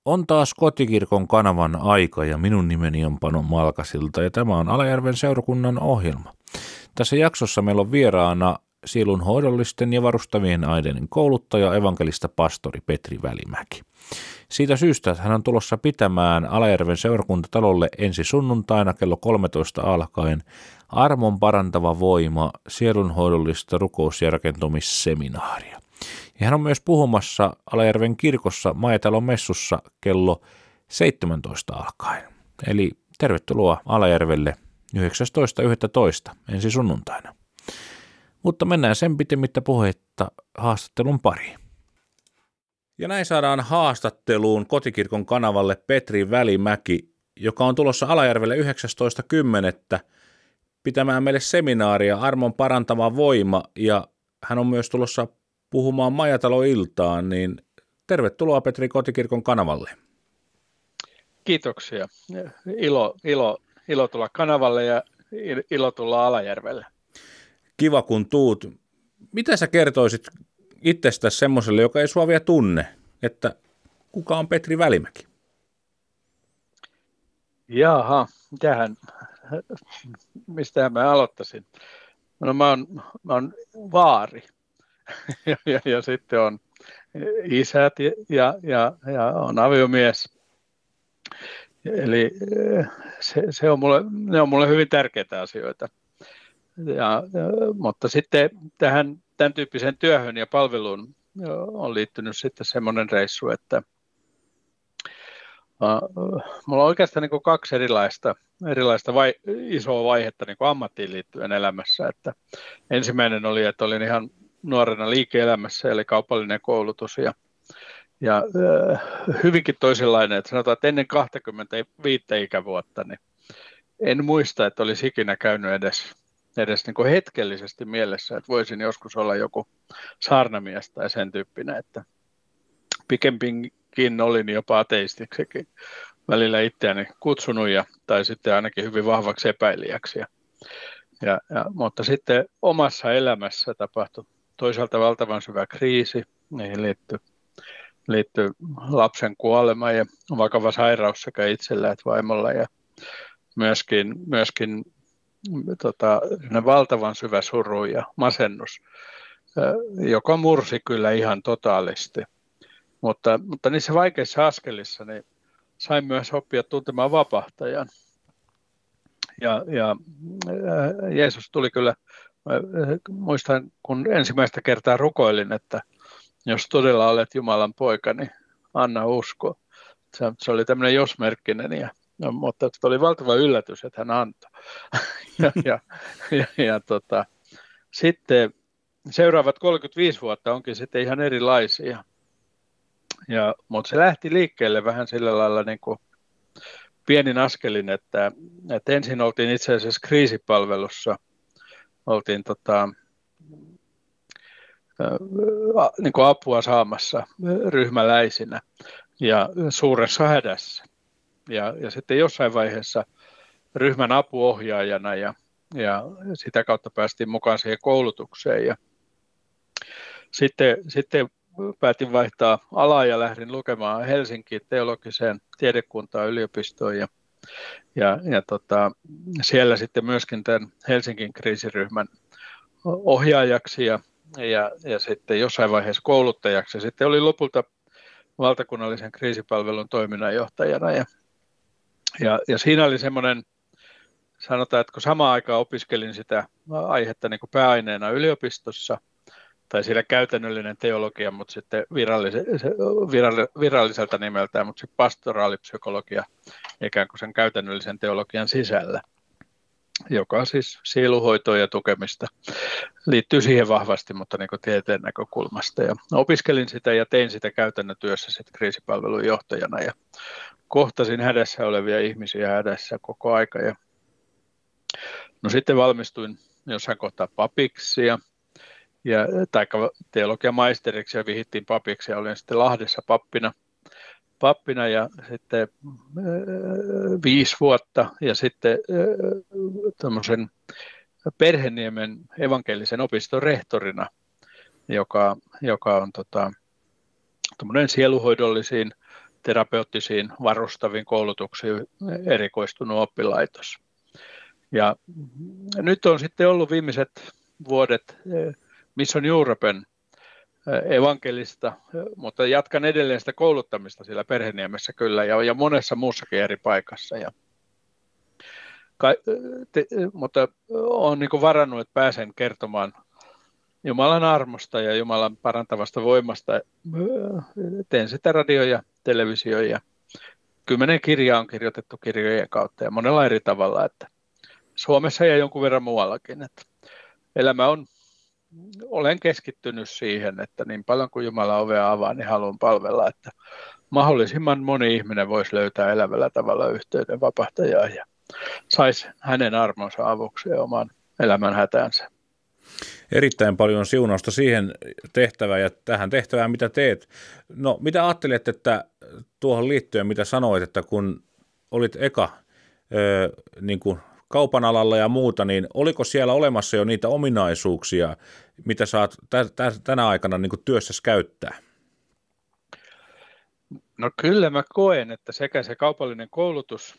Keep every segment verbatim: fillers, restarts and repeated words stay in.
On taas Kotikirkon kanavan aika ja minun nimeni on Pano Malkasilta ja tämä on Alajärven seurakunnan ohjelma. Tässä jaksossa meillä on vieraana sielunhoidollisten ja varustavien aineiden kouluttaja evankelista pastori Petri Välimäki. Siitä syystä, että hän on tulossa pitämään Alajärven seurakuntatalolle ensi sunnuntaina kello kolmetoista alkaen armon parantava voima sielunhoidollista rukous- ja rakentumisseminaaria. Ja hän on myös puhumassa Alajärven kirkossa Majatalon messussa kello seitsemäntoista alkaen. Eli tervetuloa Alajärvelle yhdeksästoista yhdestoista ensi sunnuntaina. Mutta mennään sen pitemmittä puhetta haastattelun pariin. Ja näin saadaan haastatteluun Kotikirkon kanavalle Petri Välimäki, joka on tulossa Alajärvelle yhdeksästoista kymmenettä pitämään meille seminaaria Armon parantava voima, ja hän on myös tulossa puhumaan Majatalo-iltaan, niin tervetuloa Petri Kotikirkon kanavalle. Kiitoksia. Ilo, ilo, ilo tulla kanavalle ja ilo tulla Alajärvelle. Kiva kun tuut. Mitä sä kertoisit itsestäsi semmoiselle, joka ei sua vielä tunne, että kuka on Petri Välimäki? Jaha, mitähän, mistähän mä aloittaisin? No mä oon, mä oon vaari ja, ja, ja sitten on isät ja, ja, ja on aviomies. Eli se, se on mulle, ne on mulle hyvin tärkeitä asioita. Ja, mutta sitten tähän tämän tyyppiseen työhön ja palveluun on liittynyt sitten semmoinen reissu, että uh, mulla on oikeastaan niin kuin kaksi erilaista, erilaista vai, isoa vaihetta niin kuin ammattiin liittyen elämässä. Että ensimmäinen oli, että olin ihan nuorena liike-elämässä, eli kaupallinen koulutus ja, ja uh, hyvinkin toisenlainen. Että sanotaan, että ennen kaksikymmentäviisi ikävuotta niin en muista, että olisi ikinä käynyt edes edes niin kuin hetkellisesti mielessä, että voisin joskus olla joku saarnamies tai sen tyyppinen, että pikemminkin olin jopa ateistiksikin välillä itseäni kutsunut, ja, tai sitten ainakin hyvin vahvaksi epäilijäksi. Ja, ja, ja, mutta sitten omassa elämässä tapahtui toisaalta valtavan syvä kriisi, niihin liittyi, liittyi lapsen kuolema ja vakava sairaus sekä itsellä että vaimolla, ja myöskin, myöskin Tota, valtavan syvä suru ja masennus, joka mursi kyllä ihan totaalisti. Mutta, mutta niissä vaikeissa askelissa niin sain myös oppia tuntemaan vapahtajan. Ja, ja Jeesus tuli kyllä, muistan kun ensimmäistä kertaa rukoilin, että jos todella olet Jumalan poika, niin anna usko. Se, se oli tämmöinen jos-merkkinen, ja no, mutta oli valtava yllätys, että hän antoi. ja, ja, ja, ja tota, sitten seuraavat kolmekymmentäviisi vuotta onkin sitten ihan erilaisia. Ja, mutta se lähti liikkeelle vähän sillä lailla niin kuin pienin askelin, että, että ensin oltiin itse asiassa kriisipalvelussa, oltiin tota, niin kuin apua saamassa ryhmäläisinä ja suuressa hädässä. Ja, ja sitten jossain vaiheessa ryhmän apuohjaajana ja, ja sitä kautta päästiin mukaan siihen koulutukseen. Ja sitten, sitten päätin vaihtaa alaa ja lähdin lukemaan Helsinkiin teologiseen tiedekuntaan yliopistoon. Ja, ja, ja tota, siellä sitten myöskin tämän Helsingin kriisiryhmän ohjaajaksi ja, ja, ja sitten jossain vaiheessa kouluttajaksi. Ja sitten oli lopulta valtakunnallisen kriisipalvelun toiminnanjohtajana. Ja Ja, ja siinä oli semmoinen, sanotaan, että kun samaan aikaan opiskelin sitä aihetta niin kuin pääaineena yliopistossa, tai siinä käytännöllinen teologia, mutta sitten virallise, viralliselta nimeltään, mutta sitten pastoraalipsykologia ikään kuin sen käytännöllisen teologian sisällä, joka siis sielunhoitoa ja tukemista liittyy siihen vahvasti, mutta niin kuin tieteen näkökulmasta. Ja opiskelin sitä ja tein sitä käytännön työssä sitten kriisipalvelun johtajana ja kohtasin hädässä olevia ihmisiä hädässä koko aika. Ja no sitten valmistuin jossain kohtaa papiksi ja, ja taikka teologian maisteriksi ja vihittiin papiksi ja olin sitten Lahdessa pappina, pappina ja sitten äh, viisi vuotta ja sitten äh, tämmöisen Perheniemen evankelisen opiston rehtorina, joka, joka on tota, tämmöinen sielunhoidollisiin terapeuttisiin varustaviin koulutuksiin erikoistunut oppilaitos. Ja nyt on sitten ollut viimeiset vuodet Mission Europen evankelista, mutta jatkan edelleen sitä kouluttamista siellä Perheniemessä kyllä ja, ja monessa muussakin eri paikassa. Ja, ka, te, mutta olen niin kuin varannut, että pääsen kertomaan Jumalan armosta ja Jumalan parantavasta voimasta. Teen sitä radio ja televisio ja kymmenen kirjaa on kirjoitettu kirjojen kautta ja monella eri tavalla, että Suomessa ja jonkun verran muuallakin. Että elämä on, olen keskittynyt siihen, että niin paljon kuin Jumala ovea avaa, niin haluan palvella, että mahdollisimman moni ihminen voisi löytää elävällä tavalla yhteyden vapahtajaan ja saisi hänen armonsa avuksi ja oman elämän hätänsä. Erittäin paljon siunausta siihen tehtävään ja tähän tehtävään, mitä teet. No, mitä ajattelet, että tuohon liittyen, mitä sanoit, että kun olit eka ö, niin kuin kaupan alalla ja muuta, niin oliko siellä olemassa jo niitä ominaisuuksia, mitä saat tä- tä- tänä aikana niin kuin työssäsi käyttää? No kyllä mä koen, että sekä se kaupallinen koulutus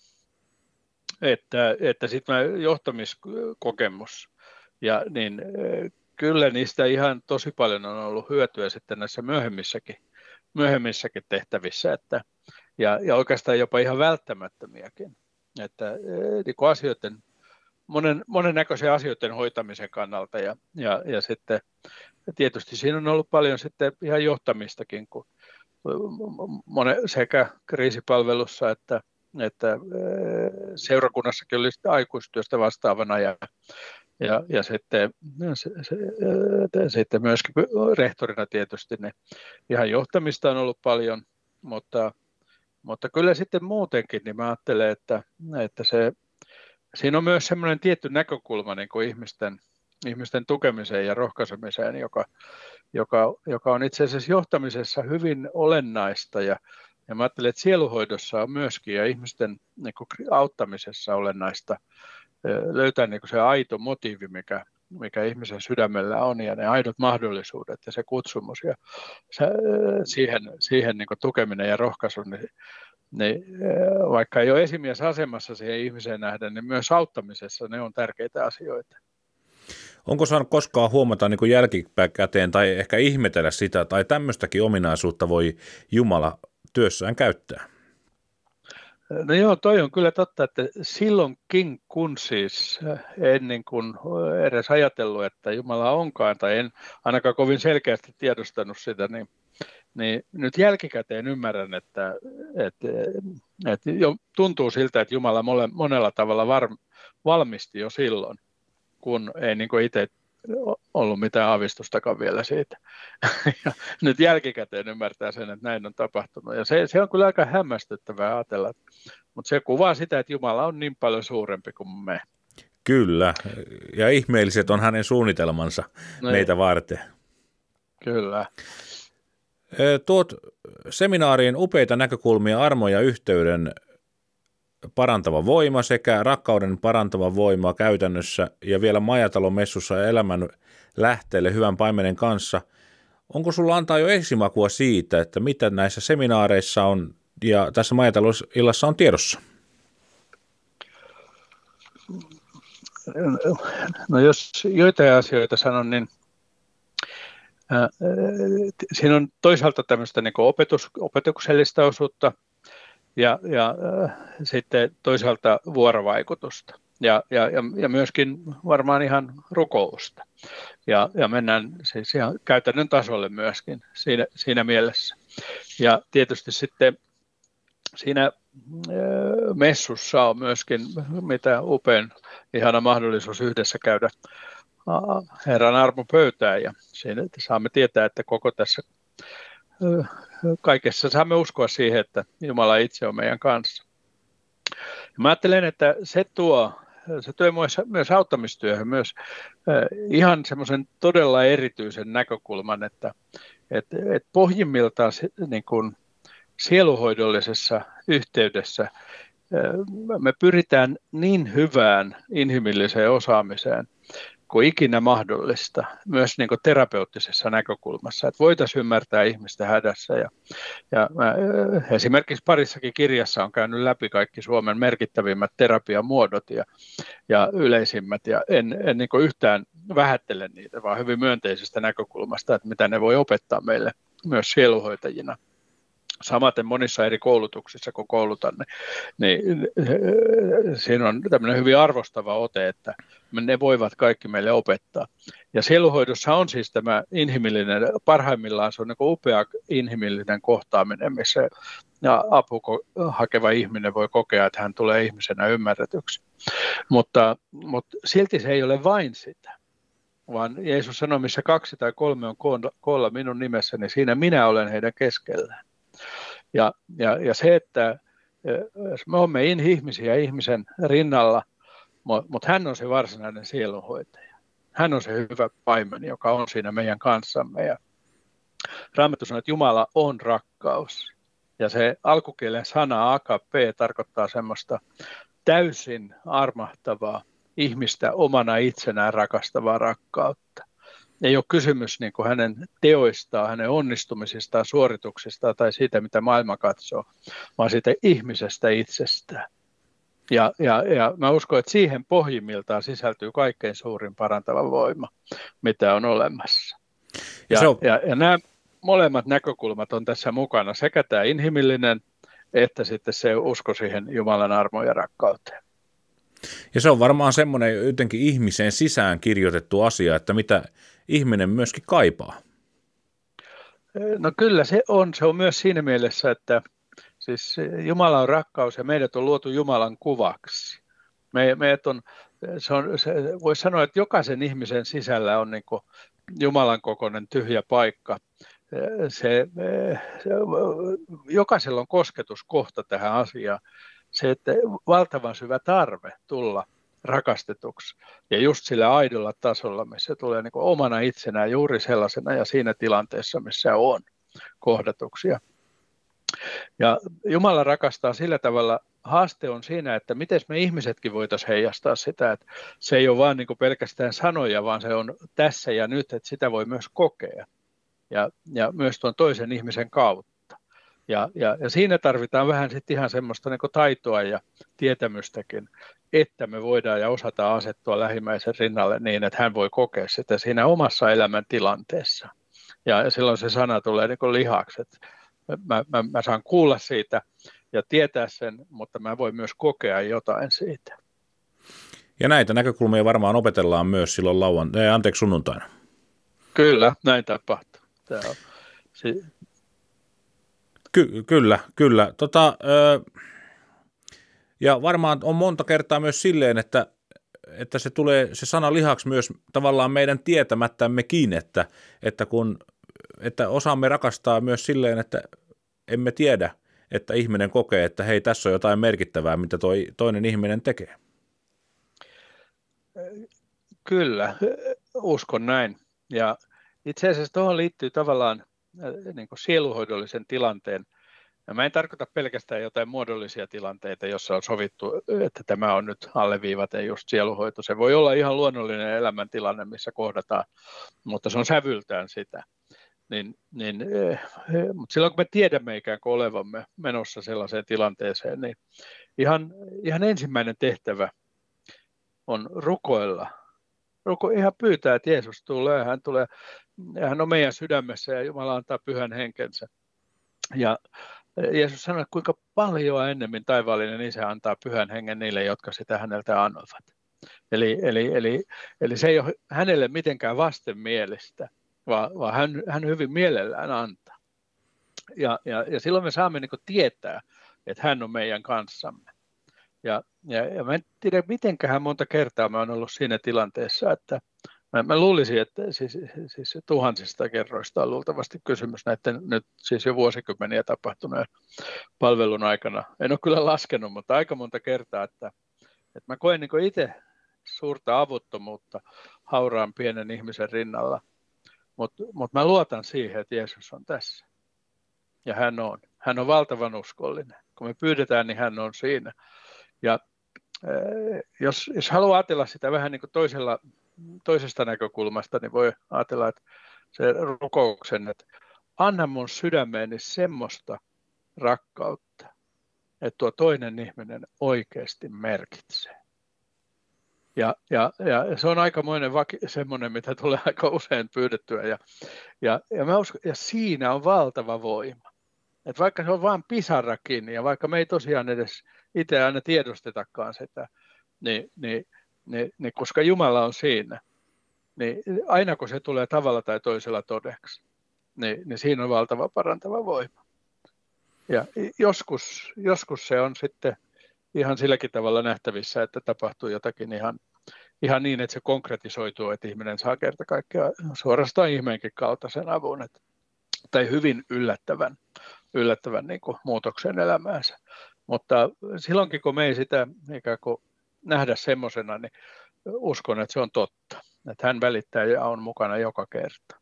että, että sitten johtamiskokemus, ja niin kyllä niistä ihan tosi paljon on ollut hyötyä sitten näissä myöhemmissäkin, myöhemmissäkin tehtävissä, että, ja, ja oikeastaan jopa ihan välttämättömiäkin, että niin kuin asioiden, monen, monennäköisen asioiden hoitamisen kannalta, ja, ja, ja sitten tietysti siinä on ollut paljon sitten ihan johtamistakin, kun monen, sekä kriisipalvelussa että että seurakunnassakin oli aikuistyöstä vastaavana ja, ja, ja sitten, se, se, sitten myöskin rehtorina tietysti niin ihan johtamista on ollut paljon, mutta, mutta kyllä sitten muutenkin niin mä ajattelen, että, että se, siinä on myös semmoinen tietty näkökulma niin kuin ihmisten, ihmisten tukemiseen ja rohkaisemiseen, joka, joka, joka on itse asiassa johtamisessa hyvin olennaista ja Ja mä ajattelen, että sieluhoidossa on myöskin ja ihmisten niin kuin auttamisessa olennaista löytää niin kuin se aito motiivi, mikä, mikä ihmisen sydämellä on ja ne aidot mahdollisuudet ja se kutsumus ja se, siihen, siihen niin kuin tukeminen ja rohkaisu, niin, niin vaikka ei ole esimiesasemassa siihen ihmiseen nähden, niin myös auttamisessa ne on tärkeitä asioita. Onko saanut koskaan huomata niin kuin jälkikäteen tai ehkä ihmetellä sitä tai tämmöistäkin ominaisuutta voi Jumala työssään käyttää? No joo, toi on kyllä totta, että silloinkin kun siis en niin kuin edes ajatellut, että Jumala onkaan, tai en ainakaan kovin selkeästi tiedostanut sitä, niin, niin nyt jälkikäteen ymmärrän, että, että, että jo tuntuu siltä, että Jumala monella tavalla var, valmisti jo silloin, kun ei niin kuin itse ollut mitään aavistustakaan vielä siitä. Ja nyt jälkikäteen ymmärtää sen, että näin on tapahtunut. Ja se, se on kyllä aika hämmästyttävää ajatella. Mutta se kuvaa sitä, että Jumala on niin paljon suurempi kuin me. Kyllä. Ja ihmeelliset on hänen suunnitelmansa no, meitä varten. Kyllä. Tuot seminaariin upeita näkökulmia armo ja yhteyden parantava voima sekä rakkauden parantava voima käytännössä ja vielä Majatalon messussa ja elämän lähteelle hyvän paimenen kanssa. Onko sulla antaa jo esimakua siitä, että mitä näissä seminaareissa on ja tässä Majatalon illassa on tiedossa? No jos joitain asioita sanon, niin äh, siinä on toisaalta tämmöistä niin kuin opetus, opetuksellista osuutta, Ja, ja äh, sitten toisaalta vuorovaikutusta ja, ja, ja myöskin varmaan ihan rukousta. Ja, ja mennään siis ihan käytännön tasolle myöskin siinä, siinä mielessä. Ja tietysti sitten siinä äh, messussa on myöskin mitä upein ihana mahdollisuus yhdessä käydä äh, Herran armopöytään. Ja siinä saamme tietää, että koko tässä äh, kaikessa saamme uskoa siihen, että Jumala itse on meidän kanssa. Mä ajattelen, että se tuo, se tuo myös auttamistyöhön myös ihan semmoisen todella erityisen näkökulman, että, että, että pohjimmiltaan niin kuin sieluhoidollisessa yhteydessä me pyritään niin hyvään inhimilliseen osaamiseen, kuin ikinä mahdollista, myös niin kuin terapeuttisessa näkökulmassa, että voitaisiin ymmärtää ihmistä hädässä. Ja, ja mä, esimerkiksi parissakin kirjassa on käynyt läpi kaikki Suomen merkittävimmät terapiamuodot ja, ja yleisimmät, ja en, en niin kuin yhtään vähättele niitä, vaan hyvin myönteisestä näkökulmasta, että mitä ne voi opettaa meille myös sielunhoitajina. Samaten monissa eri koulutuksissa, kun koulutan, niin, niin siinä on tämmöinen hyvin arvostava ote, että ne voivat kaikki meille opettaa. Ja sielunhoidossa on siis tämä inhimillinen, parhaimmillaan se on niin kuin upea inhimillinen kohtaaminen, missä apua hakeva ihminen voi kokea, että hän tulee ihmisenä ymmärretyksi. Mutta, mutta silti se ei ole vain sitä, vaan Jeesus sanoi, missä kaksi tai kolme on koolla minun nimessäni, niin siinä minä olen heidän keskellään. Ja, ja, ja se, että me olemme ihmisiä ihmisen rinnalla, mutta hän on se varsinainen sielunhoitaja. Hän on se hyvä paimen, joka on siinä meidän kanssamme. Ja Raamattu sanoo, että Jumala on rakkaus. Ja se alkukielen sana agape tarkoittaa semmoista täysin armahtavaa, ihmistä omana itsenään rakastavaa rakkautta. Ei ole kysymys niin kuin hänen teoistaan, hänen onnistumisistaan, suorituksistaan tai siitä, mitä maailma katsoo, vaan siitä ihmisestä itsestään. Ja, ja, ja mä uskon, että siihen pohjimmiltaan sisältyy kaikkein suurin parantava voima, mitä on olemassa. Ja, ja, ja, ja nämä molemmat näkökulmat on tässä mukana, sekä tämä inhimillinen, että sitten se usko siihen Jumalan armoon ja rakkauteen. Ja se on varmaan semmoinen jotenkin ihmiseen sisään kirjoitettu asia, että mitä ihminen myöskin kaipaa. No kyllä se on. Se on myös siinä mielessä, että siis Jumala on rakkaus ja meidät on luotu Jumalan kuvaksi. Me, meidät on, se on, se, voisi sanoa, että jokaisen ihmisen sisällä on niin kuin Jumalan kokoinen tyhjä paikka. Se, se, jokaisella on kosketuskohta tähän asiaan. Se, että valtavan syvä tarve tulla rakastetuksi ja just sillä aidolla tasolla, missä tulee niin kuin omana itsenään juuri sellaisena ja siinä tilanteessa, missä on kohdatuksia. Ja Jumala rakastaa sillä tavalla, haaste on siinä, että miten me ihmisetkin voitaisiin heijastaa sitä, että se ei ole vaan niin kuin pelkästään sanoja, vaan se on tässä ja nyt, että sitä voi myös kokea ja, ja myös tuon toisen ihmisen kautta. Ja, ja, ja siinä tarvitaan vähän sitten ihan semmoista niin kuin taitoa ja tietämystäkin, että me voidaan ja osataan asettua lähimmäisen rinnalle niin, että hän voi kokea sitä siinä omassa elämäntilanteessa. Ja, ja silloin se sana tulee niin kuin lihaksi, että mä, mä, mä saan kuulla siitä ja tietää sen, mutta mä voin myös kokea jotain siitä. Ja näitä näkökulmia varmaan opetellaan myös silloin lauan, ei, anteeksi sunnuntaina. Kyllä, näin tapahtuu. Tämä on, si- Ky- kyllä, kyllä. Tota, ö, ja varmaan on monta kertaa myös silleen, että, että se tulee se sana lihaksi myös tavallaan meidän tietämättämmekin, että, että, kun, että osaamme rakastaa myös silleen, että emme tiedä, että ihminen kokee, että hei, tässä on jotain merkittävää, mitä toi, toinen ihminen tekee. Kyllä, uskon näin. Ja itse asiassa tuohon liittyy tavallaan niin kuin sielunhoidollisen tilanteen. Ja mä en tarkoita pelkästään jotain muodollisia tilanteita, jossa on sovittu, että tämä on nyt alleviivaten just sielunhoito. Se voi olla ihan luonnollinen elämäntilanne, missä kohdataan, mutta se on sävyltään sitä. Niin, niin, mutta silloin kun me tiedämme ikään kuin olevamme menossa sellaiseen tilanteeseen, niin ihan, ihan ensimmäinen tehtävä on rukoilla. Ruko, ihan pyytää, että Jeesus tulee, hän tulee, hän on meidän sydämessä ja Jumala antaa pyhän henkensä. Ja Jeesus sanoi, että kuinka paljon ennemmin taivaallinen Isä antaa pyhän hengen niille, jotka sitä häneltä anovat. Eli, eli, eli, eli se ei ole hänelle mitenkään vastenmielistä, vaan, vaan hän, hän hyvin mielellään antaa. Ja, ja, ja silloin me saamme niin kuin tietää, että hän on meidän kanssamme. Ja, ja, ja mä en tiedä, mitenköhän monta kertaa mä oon ollut siinä tilanteessa, että mä, mä luulisin, että siis, siis tuhansista kerroista on luultavasti kysymys näiden nyt siis jo vuosikymmeniä tapahtuneen palvelun aikana. En ole kyllä laskenut, mutta aika monta kertaa, että, että mä koen niin kuin itse suurta avuttomuutta hauraan pienen ihmisen rinnalla, mutta mut mä luotan siihen, että Jeesus on tässä. Ja hän on. Hän on valtavan uskollinen. Kun me pyydetään, niin hän on siinä. Ja jos, jos haluaa ajatella sitä vähän niin kuin toisella toisesta näkökulmasta, niin voi ajatella, että se rukouksen, että anna mun sydämeeni semmoista rakkautta, että tuo toinen ihminen oikeasti merkitsee. Ja, ja, ja se on aikamoinen vaki, semmoinen, mitä tulee aika usein pyydettyä. Ja, ja, ja, mä uskon, ja siinä on valtava voima. Et vaikka se on vain pisara kiinni, ja vaikka me ei tosiaan edes itse aina tiedostetakaan sitä, niin, niin, niin, niin koska Jumala on siinä, niin aina kun se tulee tavalla tai toisella todeksi, niin, niin siinä on valtava parantava voima. Ja joskus, joskus se on sitten ihan silläkin tavalla nähtävissä, että tapahtuu jotakin ihan, ihan niin, että se konkretisoituu, että ihminen saa kerta kaikkiaan suorastaan ihmeenkin kautta sen avun, että, tai hyvin yllättävän, yllättävän niin kuin muutoksen elämäänsä. Mutta silloinkin, kun me ei sitä ikään kuin nähdä semmoisena, niin uskon, että se on totta. Että hän välittää ja on mukana joka kerta.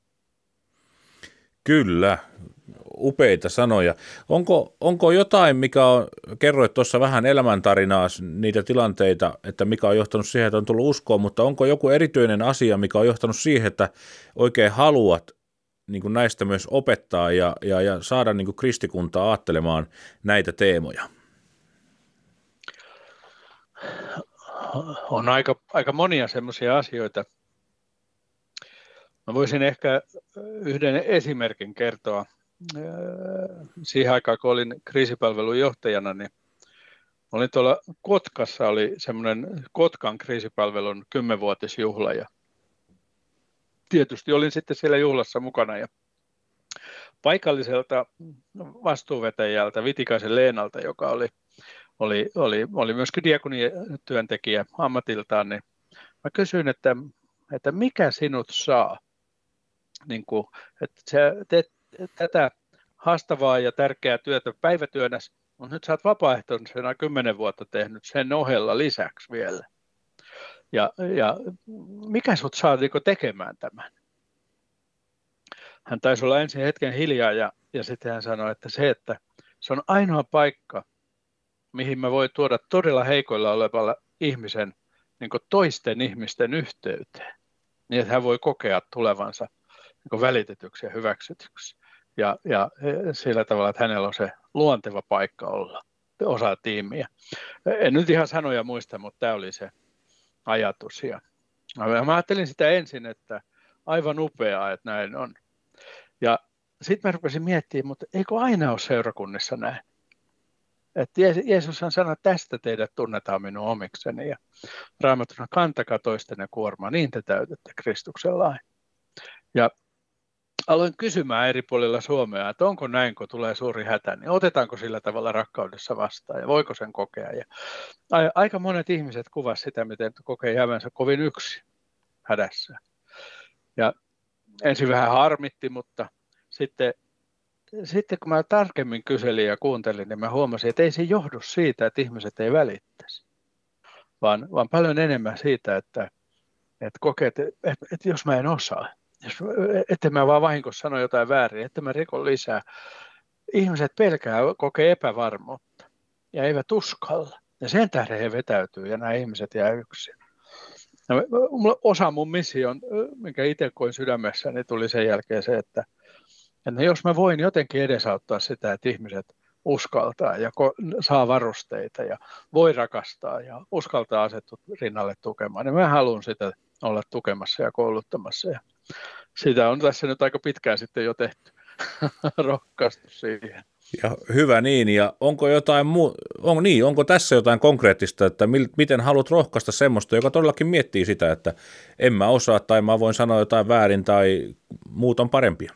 Kyllä, upeita sanoja. Onko, onko jotain, mikä on, kerroit tuossa vähän elämäntarinaa, niitä tilanteita, että mikä on johtanut siihen, että on tullut uskoon, mutta onko joku erityinen asia, mikä on johtanut siihen, että oikein haluat niin kuin näistä myös opettaa ja, ja, ja saada niin kuin kristikuntaa ajattelemaan näitä teemoja? On aika, aika monia semmoisia asioita. Mä voisin ehkä yhden esimerkin kertoa. Siihen aikaan, kun olin kriisipalvelun johtajana, niin olin tuolla Kotkassa, oli semmoinen Kotkan kriisipalvelun kymmenvuotisjuhla, ja tietysti olin sitten siellä juhlassa mukana, ja paikalliselta vastuuvetäjältä, Vitikaisen Leenalta, joka oli, oli, oli, oli myöskin diakoniatyöntekijä ammatiltaan, niin mä kysyin, että, että mikä sinut saa? Niin kuin, että sä teet tätä haastavaa ja tärkeää työtä päivätyönä, mutta nyt sä oot vapaaehtoisena kymmenen vuotta tehnyt sen ohella lisäksi vielä. Ja, ja mikä sut saa niin kuin tekemään tämän? Hän taisi olla ensin hetken hiljaa ja, ja sitten hän sanoi, että se, että se on ainoa paikka, mihin mä voin tuoda todella heikoilla olevalla ihmisen niin kuin toisten ihmisten yhteyteen, niin että hän voi kokea tulevansa niin välitetyksi ja hyväksytyksi. Ja, ja sillä tavalla, että hänellä on se luonteva paikka olla osa tiimiä. En nyt ihan sanoja muista, mutta tämä oli se ajatus. Ja mä ajattelin sitä ensin, että aivan upeaa, että näin on. Ja sitten mä rupesin miettimään, mutta eikö aina ole seurakunnissa näin? Että Jeesushan sanoi, että tästä teidät tunnetaan minun omikseni. Ja Raamattuna kantakaa toistenne kuormaa, niin te täytätte Kristuksen lain. Ja aloin kysymään eri puolilla Suomea, että onko näin, kun tulee suuri hätä, niin otetaanko sillä tavalla rakkaudessa vastaan ja voiko sen kokea. Ja aika monet ihmiset kuvasivat sitä, miten kokee jäävänsä kovin yksin hädässä. Ja ensin vähän harmitti, mutta sitten, sitten kun mä tarkemmin kyselin ja kuuntelin, niin mä huomasin, että ei se johdu siitä, että ihmiset ei välittäisi, vaan, vaan paljon enemmän siitä, että, että kokee, että, että, että jos mä en osaa, että mä vaan vahingossa sano jotain väärin, että mä rikon lisää. Ihmiset pelkää, kokee epävarmuutta ja eivät uskalla. Ja sen tähden he vetäytyy ja nämä ihmiset jää yksin. Osa mun mission, minkä itse koin sydämessä, niin tuli sen jälkeen se, että, että jos mä voin jotenkin edesauttaa sitä, että ihmiset uskaltaa ja saa varusteita ja voi rakastaa ja uskaltaa asettua rinnalle tukemaan, niin mä haluan sitä olla tukemassa ja kouluttamassa. Ja sitä on tässä nyt aika pitkään sitten jo tehty, rohkaistu siihen. Ja hyvä niin, ja onko jotain muu, on, niin, onko tässä jotain konkreettista, että mil, miten haluat rohkaista semmoista, joka todellakin miettii sitä, että en mä osaa tai mä voin sanoa jotain väärin tai muut on parempia?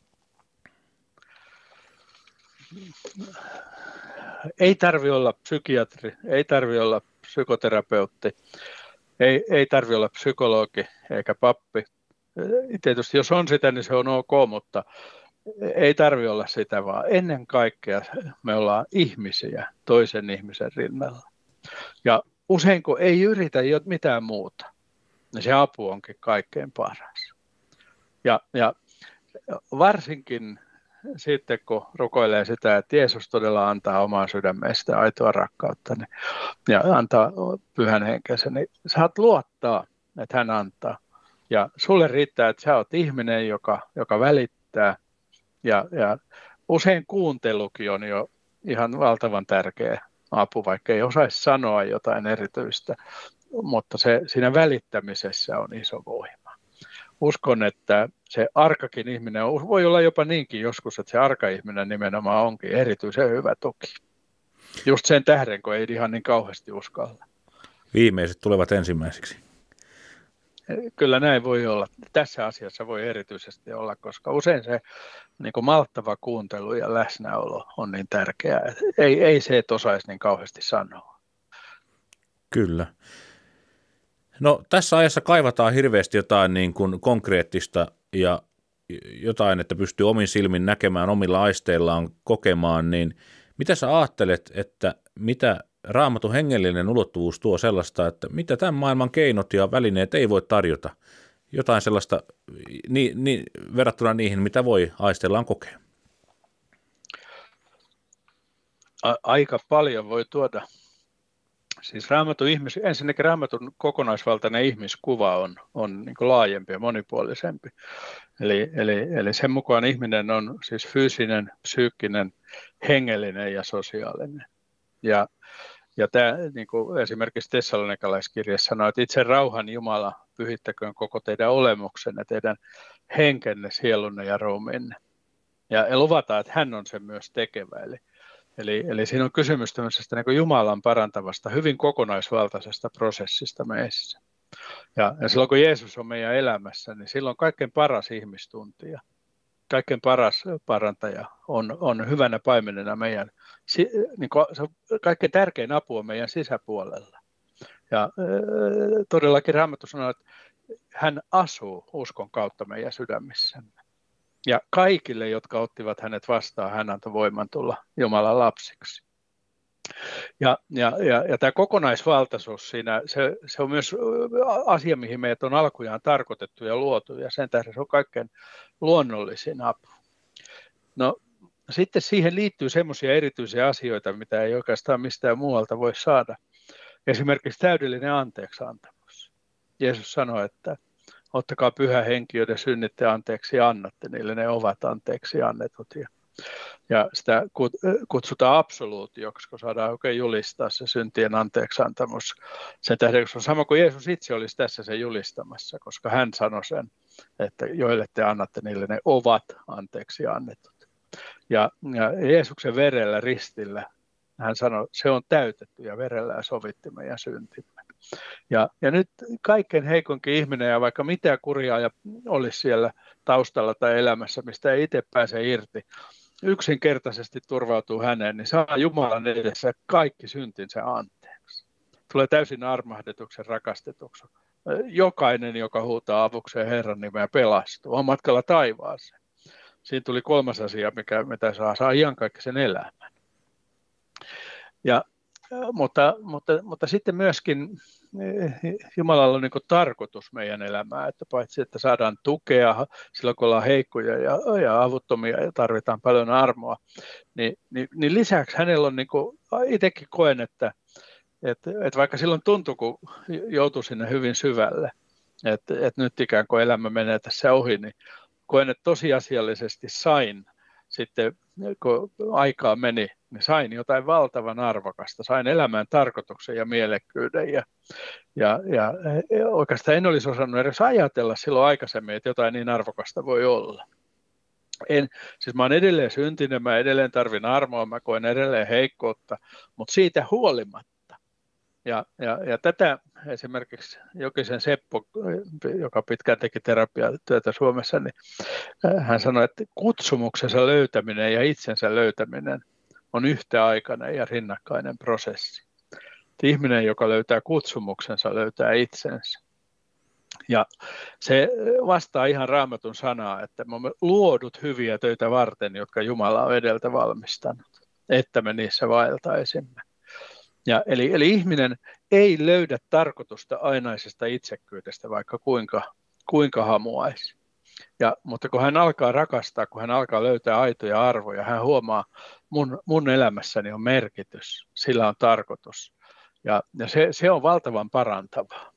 Ei tarvi olla psykiatri, ei tarvi olla psykoterapeutti, ei, ei tarvi olla psykologi eikä pappi. Tietysti jos on sitä, niin se on ok, mutta ei tarvi olla sitä, vaan ennen kaikkea me ollaan ihmisiä toisen ihmisen rinnalla. Ja usein kun ei yritä mitään muuta, niin se apu onkin kaikkein paras. Ja, ja varsinkin sitten kun rukoilee sitä, että Jeesus todella antaa omaa sydämestä aitoa rakkautta niin, ja antaa pyhän henkensä, niin saat luottaa, että hän antaa. Ja sulle riittää, että sä oot ihminen, joka, joka välittää. Ja, ja usein kuuntelukin on jo ihan valtavan tärkeä apu, vaikka ei osaisi sanoa jotain erityistä, mutta se, siinä välittämisessä on iso voima. Uskon, että se arkakin ihminen, voi olla jopa niinkin joskus, että se arka ihminen nimenomaan onkin erityisen hyvä tuki. Just sen tähden, kun ei ihan niin kauheasti uskalla. Viimeiset tulevat ensimmäiseksi. Kyllä näin voi olla. Tässä asiassa voi erityisesti olla, koska usein se niin kuin malttava kuuntelu ja läsnäolo on niin tärkeää. Ei, ei se, että osaisi niin kauheasti sanoa. Kyllä. No tässä ajassa kaivataan hirveästi jotain niin kuin konkreettista ja jotain, että pystyy omin silmin näkemään, omilla aisteillaan kokemaan, niin mitä sä ajattelet, että mitä Raamatun hengellinen ulottuvuus tuo sellaista, että mitä tämän maailman keinot ja välineet ei voi tarjota? Jotain sellaista ni, ni, verrattuna niihin, mitä voi aisteillaan kokea. A- aika paljon voi tuoda. Siis Raamatun ihmis, ensinnäkin Raamatun kokonaisvaltainen ihmiskuva on, on niin kuin laajempi ja monipuolisempi. Eli, eli, eli sen mukaan ihminen on siis fyysinen, psyykkinen, hengellinen ja sosiaalinen. Ja Ja tämä, niin kuin esimerkiksi Tessalonikalaiskirjassa sanoo, että itse rauhan Jumala pyhittäköön koko teidän olemuksenne, teidän henkenne, sielunne ja ruumiinne. Ja luvataan, että hän on sen myös tekevä. Eli, eli, eli siinä on kysymys tämmöisestä niin kuin Jumalan parantavasta, hyvin kokonaisvaltaisesta prosessista meissä. Ja, ja silloin kun Jeesus on meidän elämässä, niin silloin kaikkein paras ihmistuntija, kaikkein paras parantaja on, on hyvänä paimenena meidän. Niin kuin, se kaikkein tärkein apu on meidän sisäpuolella. Ja todellakin Raamattu sanoo, että hän asuu uskon kautta meidän sydämissämme. Ja kaikille, jotka ottivat hänet vastaan, hän antoi voiman tulla Jumalan lapsiksi. Ja, ja, ja, ja tämä kokonaisvaltaisuus siinä, se, se on myös asia, mihin meidät on alkujaan tarkoitettu ja luotu, ja sen tähden se on kaikkein luonnollisin apu. No, sitten siihen liittyy semmoisia erityisiä asioita, mitä ei oikeastaan mistään muualta voi saada. Esimerkiksi täydellinen anteeksiantamus. Jeesus sanoi, että ottakaa pyhä henki, joiden synnitte anteeksi annatte, niille ne ovat anteeksi annetut. Ja, ja sitä kutsutaan absoluutioksi, kun saadaan oikein julistaa se syntien anteeksiantamus. Sen tähden, se on sama kuin Jeesus itse olisi tässä sen julistamassa, koska hän sanoi sen, että joille te annatte, niille ne ovat anteeksi annetut. Ja, ja Jeesuksen verellä ristillä hän sanoi, se on täytetty ja verellä sovitti meidän syntimme. Ja, ja nyt kaikkein heikonkin ihminen ja vaikka mitä kurjaa ja olisi siellä taustalla tai elämässä, mistä ei itse pääse irti, yksinkertaisesti turvautuu häneen, niin saa Jumalan edessä kaikki syntinsä anteeksi. Tulee täysin armahdetuksen rakastetuksi. Jokainen, joka huutaa avukseen Herran nimeä, pelastuu, on matkalla taivaaseen. Siinä tuli kolmas asia, mikä, mitä saa, saa iankaikkisen elämän. Ja, mutta, mutta, mutta sitten myöskin Jumalalla on niin kuin tarkoitus meidän elämään, että paitsi että saadaan tukea silloin, kun ollaan heikkoja ja, ja avuttomia ja tarvitaan paljon armoa, niin, niin, niin lisäksi hänellä on, niin kuin, itsekin koen, että, että, että vaikka silloin tuntui, kun joutui sinne hyvin syvälle, että, että nyt ikään kuin elämä menee tässä ohi, niin koen, että tosiasiallisesti sain sitten, kun aikaa meni, niin sain jotain valtavan arvokasta. Sain elämään tarkoituksen ja mielekkyyden. Ja, ja, ja oikeastaan en olisi osannut edes ajatella silloin aikaisemmin, että jotain niin arvokasta voi olla. En, siis mä oon edelleen syntinen, mä edelleen tarvin armoa, mä koen edelleen heikkoutta, mutta siitä huolimatta. Ja, ja, ja tätä esimerkiksi Jokisen Seppo, joka pitkään teki terapiatyötä Suomessa, niin hän sanoi, että kutsumuksensa löytäminen ja itsensä löytäminen on yhtäaikainen ja rinnakkainen prosessi. Ihminen, joka löytää kutsumuksensa, löytää itsensä. Ja se vastaa ihan Raamatun sanaa, että me olemme luodut hyviä töitä varten, jotka Jumala on edeltä valmistanut, että me niissä vaeltaisimme. Ja eli, eli ihminen ei löydä tarkoitusta ainaisesta itsekkyydestä, vaikka kuinka, kuinka hamuaisi. Ja, mutta kun hän alkaa rakastaa, kun hän alkaa löytää aitoja arvoja, hän huomaa, mun, mun elämässäni on merkitys, sillä on tarkoitus. Ja, ja se, se on valtavan parantavaa.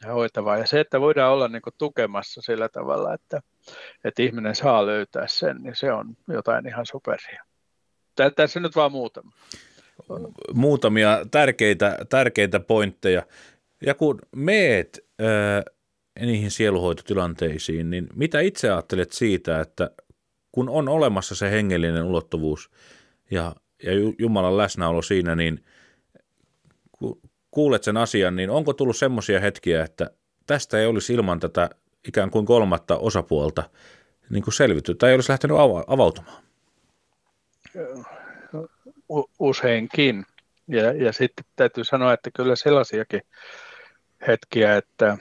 ja hoitavaa. Ja se, että voidaan olla niin kuin tukemassa sillä tavalla, että, että ihminen saa löytää sen, niin se on jotain ihan superia. Tässä nyt vaan muutama. Muutamia tärkeitä, tärkeitä pointteja. Ja kun meet ää, niihin sieluhoitotilanteisiin, niin mitä itse ajattelet siitä, että kun on olemassa se hengellinen ulottuvuus ja, ja Jumalan läsnäolo siinä, niin kun kuulet sen asian, niin onko tullut semmoisia hetkiä, että tästä ei olisi ilman tätä ikään kuin kolmatta osapuolta niin kuin selvitty, tai ei olisi lähtenyt avautumaan? Useinkin. Ja, ja sitten täytyy sanoa, että kyllä sellaisiakin hetkiä, että,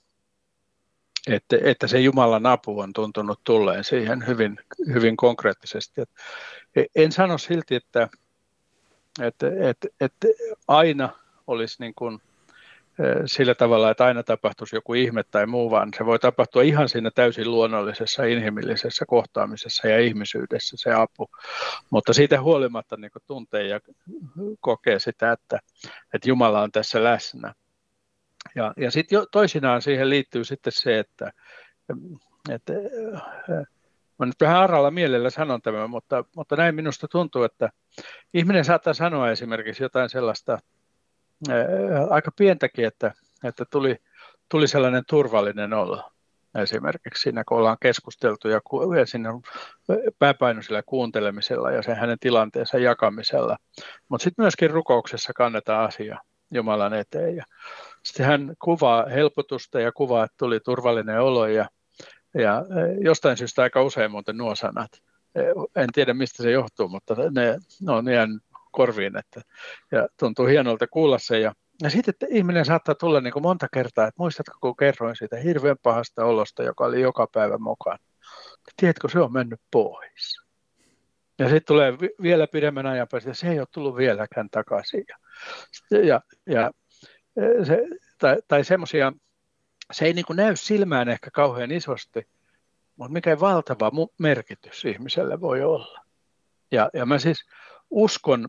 että, että se Jumalan apu on tuntunut tulleen siihen hyvin, hyvin konkreettisesti. Et en sano silti, että, että, että, että aina olisi niin kuin sillä tavalla, että aina tapahtuisi joku ihme tai muu, vaan se voi tapahtua ihan siinä täysin luonnollisessa, inhimillisessä kohtaamisessa ja ihmisyydessä se apu. Mutta siitä huolimatta niin kuin tuntee ja kokee sitä, että, että Jumala on tässä läsnä. Ja, ja sitten toisinaan siihen liittyy sitten se, että, että mä nyt vähän aralla mielellä sanon tämän, mutta, mutta näin minusta tuntuu, että ihminen saattaa sanoa esimerkiksi jotain sellaista ää, aika pientäkin, että, että tuli, tuli sellainen turvallinen olo. Esimerkiksi siinä, kun ollaan keskusteltu ja, ku, ja siinä pääpainoisella kuuntelemisella ja sen hänen tilanteensa jakamisella. Mutta sitten myöskin rukouksessa kannetaan asia Jumalan eteen. Ja sitten hän kuvaa helpotusta ja kuvaa, että tuli turvallinen olo ja, ja jostain syystä aika usein muuten nuo sanat. En tiedä mistä se johtuu, mutta ne, ne on jäänyt korviin, että, ja tuntuu hienolta kuulla se. Ja, ja sitten että ihminen saattaa tulla niin kuin monta kertaa, että muistatko kun kerroin siitä hirveän pahasta olosta, joka oli joka päivä mukana. Tiedätkö, se on mennyt pois. Ja sitten tulee vielä pidemmän ajan päästä, ja se ei ole tullut vieläkään takaisin. Ja, ja, ja se, tai, tai semmoisia, se ei niin kuin näy silmään ehkä kauhean isosti, mutta mikä valtava merkitys ihmiselle voi olla. Ja, ja mä siis uskon,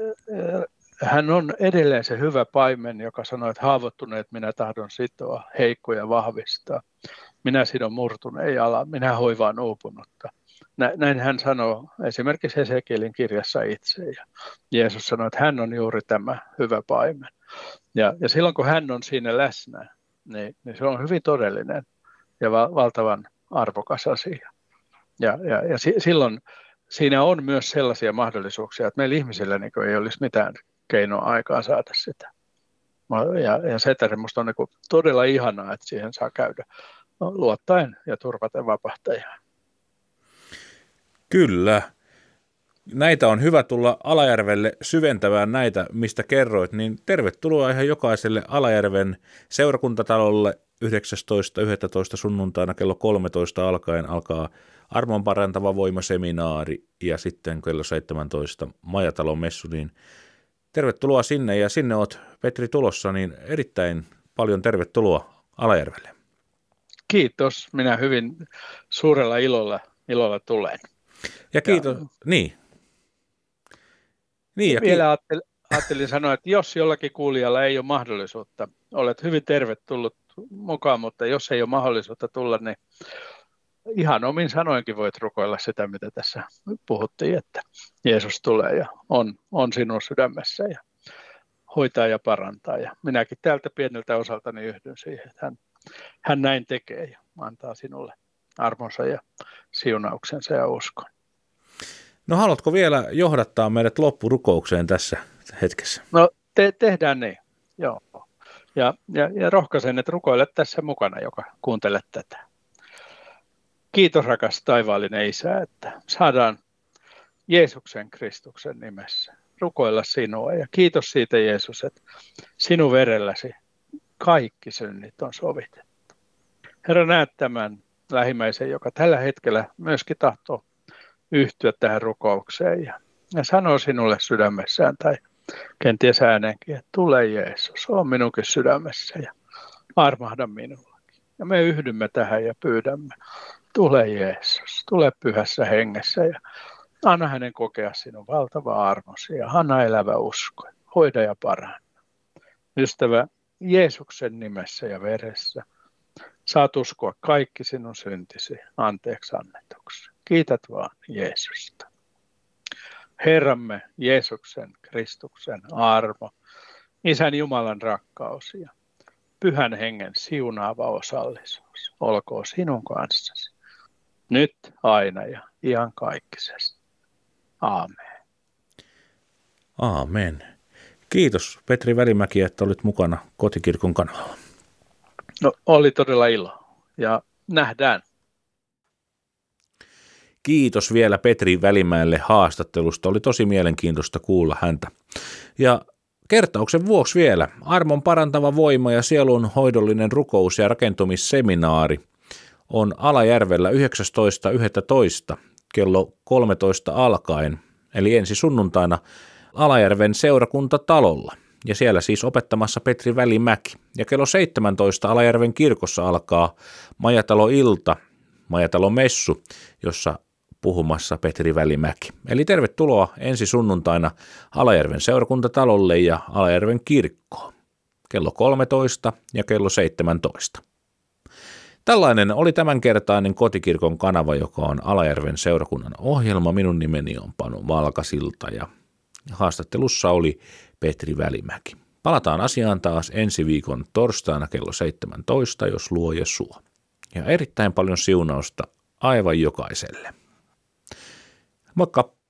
hän on edelleen se hyvä paimen, joka sanoo, että haavoittuneet minä tahdon sitoa, heikkoja vahvistaa. Minä sidon murtuneen jalan, minä hoivaan uupunutta. Näin hän sanoo esimerkiksi Hesekielin kirjassa itse. Ja Jeesus sanoi, että hän on juuri tämä hyvä paimen. Ja, ja silloin kun hän on siinä läsnä, niin, niin se on hyvin todellinen ja val, valtavan arvokas asia. Ja, ja, ja si, silloin siinä on myös sellaisia mahdollisuuksia, että meillä ihmisillä niin ei olisi mitään keinoa aikaa saada sitä. Ja, ja se, että minusta on niin todella ihanaa, että siihen saa käydä luottaen ja turvaten vapahtajaan. Kyllä. Näitä on hyvä tulla Alajärvelle syventämään näitä, mistä kerroit, niin tervetuloa ihan jokaiselle Alajärven seurakuntatalolle yhdeksästoista yhdestoista sunnuntaina kello kolmetoista alkaen alkaa armon parantava voimaseminaari ja sitten kello seitsemäntoista Majatalon messu, niin tervetuloa sinne ja sinne oot Petri tulossa, niin erittäin paljon tervetuloa Alajärvelle. Kiitos, minä hyvin suurella ilolla, ilolla tulen. Ja kiitos, ja, niin. niin ja vielä ajattelin, ajattelin sanoa, että jos jollakin kuulijalla ei ole mahdollisuutta, olet hyvin tervetullut mukaan, mutta jos ei ole mahdollisuutta tulla, niin ihan omin sanoinkin voit rukoilla sitä, mitä tässä puhuttiin, että Jeesus tulee ja on, on sinun sydämessä ja hoitaa ja parantaa. Ja minäkin täältä pieneltä osaltani yhdyn siihen, että hän, hän näin tekee ja antaa sinulle armonsa ja siunauksensa ja uskon. No haluatko vielä johdattaa meidät loppurukoukseen tässä hetkessä? No te, tehdään niin, joo. Ja, ja, ja rohkaisen, että rukoilet tässä mukana, joka kuuntelet tätä. Kiitos rakas taivaallinen Isä, että saadaan Jeesuksen Kristuksen nimessä rukoilla sinua. Ja kiitos siitä Jeesus, että sinun verelläsi kaikki synnit on sovitettu. Herra, näet tämän lähimmäisen, joka tällä hetkellä myöskin tahtoo yhtyä tähän rukoukseen ja, ja sanoo sinulle sydämessään tai kenties äänenkin, että tule Jeesus, on minunkin sydämessä ja armahda minullakin. Ja me yhdymme tähän ja pyydämme, tule Jeesus, tule pyhässä hengessä ja anna hänen kokea sinun valtavaa armosi ja anna elävä usko, hoida ja paranna. Ystävä, Jeesuksen nimessä ja veressä saat uskoa kaikki sinun syntisi anteeksi annetuksi. Kiität vaan Jeesusta. Herramme Jeesuksen Kristuksen armo, Isän Jumalan rakkaus ja Pyhän Hengen siunaava osallisuus olkoon sinun kanssasi, nyt, aina ja iankaikkisesti. Aamen. Aamen. Kiitos Petri Välimäki, että olit mukana Kotikirkon kanavalla. No, oli todella ilo ja nähdään. Kiitos vielä Petri Välimäelle haastattelusta. Oli tosi mielenkiintoista kuulla häntä. Ja kertauksen vuoksi vielä armon parantava voima ja sielun hoidollinen rukous- ja rakentumisseminaari on Alajärvellä yhdeksästoista yhdestoista kello kolmetoista alkaen, eli ensi sunnuntaina Alajärven seurakuntatalolla. Ja siellä siis opettamassa Petri Välimäki. Ja kello seitsemäntoista Alajärven kirkossa alkaa Majatalo-ilta, Majatalo-messu, jossa puhumassa Petri Välimäki. Eli tervetuloa ensi sunnuntaina Alajärven seurakuntatalolle ja Alajärven kirkkoon. Kello kolmetoista ja kello seitsemäntoista. Tällainen oli tämänkertainen Kotikirkon kanava, joka on Alajärven seurakunnan ohjelma. Minun nimeni on Panu Malkasilta ja haastattelussa oli Petri Välimäki. Palataan asiaan taas ensi viikon torstaina kello seitsemäntoista, jos luoja suo. Ja erittäin paljon siunausta aivan jokaiselle. Moikka!